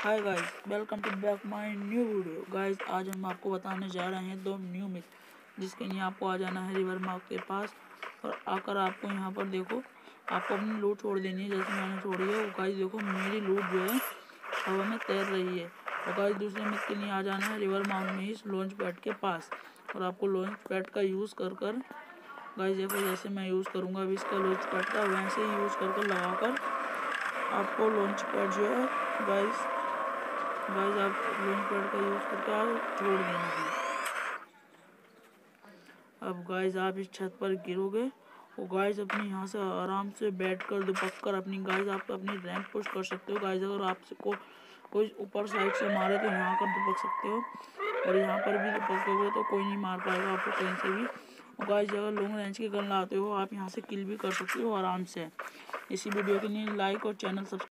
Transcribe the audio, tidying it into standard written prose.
Hi guys, welcome to back my new video. Guys, आज हम आपको बताने जा रहे हैं दो न्यू मिथ जिसके लिए आपको आ जाना है रिवर मार्ग के पास। और आकर आपको यहाँ पर देखो, आपको अपनी लूट छोड़ देनी है जैसे मैंने छोड़ी है। वो गाइस देखो, मेरी लूट जो है हवा में तैर रही है। और गाइस दूसरे मिथ के लिए आ जाना है रिवर मार्ग में ही लॉन्च पैड के पास। और आपको लॉन्च पैड का यूज़ कर गाइस देखो, जैसे मैं यूज़ करूँगा अभी इसका लॉन्च पैड का, वैसे ही यूज़ कर लगाकर आपको लॉन्च पैड जो है गाइस आप लॉन्च पैड का यूज़ करके आप छोड़ देंगे। अब गाइस आप इस छत पर गिरोगे और गाइस अपनी यहाँ से आराम से बैठ कर दुपक कर अपनी गाइस आप अपनी रैंक पुश कर सकते हो। गाइस अगर आपको कोई ऊपर साइड से मारे तो यहाँ कर दुपक सकते हो, और यहाँ पर भी दुपकोगे तो कोई नहीं मार पाएगा आपको कहीं से भी। और गाइस अगर लॉन्ग रेंज की गन लाते हो आप यहाँ से किल भी कर सकते हो आराम से। इसी वीडियो के लिए लाइक और चैनल सब्सक्राइब